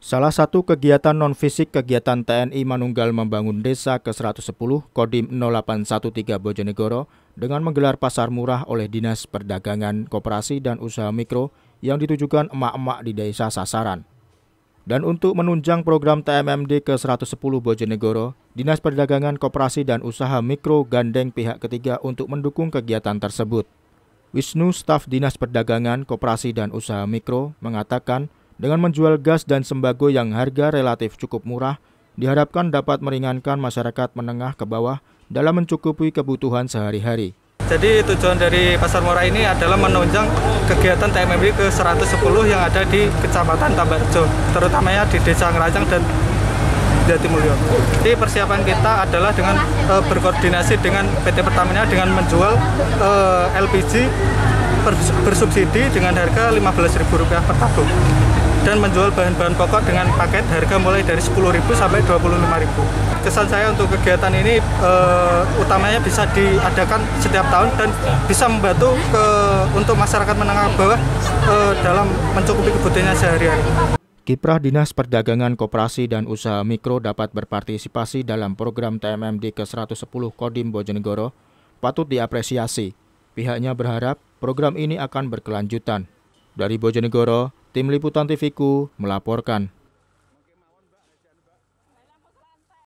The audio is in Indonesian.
Salah satu kegiatan non-fisik kegiatan TNI Manunggal Membangun Desa ke-110 Kodim 0813 Bojonegoro dengan menggelar pasar murah oleh Dinas Perdagangan Koperasi dan Usaha Mikro yang ditujukan emak-emak di desa sasaran. Dan untuk menunjang program TMMD ke-110 Bojonegoro, Dinas Perdagangan Koperasi dan Usaha Mikro gandeng pihak ketiga untuk mendukung kegiatan tersebut. Wisnu, staf Dinas Perdagangan Koperasi dan Usaha Mikro, mengatakan dengan menjual gas dan sembako yang harga relatif cukup murah, diharapkan dapat meringankan masyarakat menengah ke bawah dalam mencukupi kebutuhan sehari-hari. Jadi tujuan dari pasar murah ini adalah menunjang kegiatan TMMD ke-110 yang ada di Kecamatan Tambarjo, terutamanya di Desa Ngerajang dan Jatimulyo. Jadi persiapan kita adalah dengan berkoordinasi dengan PT Pertamina dengan menjual LPG bersubsidi dengan harga Rp15.000 per tabung dan menjual bahan-bahan pokok dengan paket harga mulai dari Rp10.000 sampai Rp25.000. Kesan saya untuk kegiatan ini utamanya bisa diadakan setiap tahun dan bisa membantu untuk masyarakat menengah ke bawah dalam mencukupi kebutuhannya sehari-hari. Kiprah Dinas Perdagangan Koperasi dan Usaha Mikro dapat berpartisipasi dalam program TMMD ke-110 Kodim Bojonegoro patut diapresiasi. Pihaknya berharap program ini akan berkelanjutan. Dari Bojonegoro, Tim Liputan TVku melaporkan.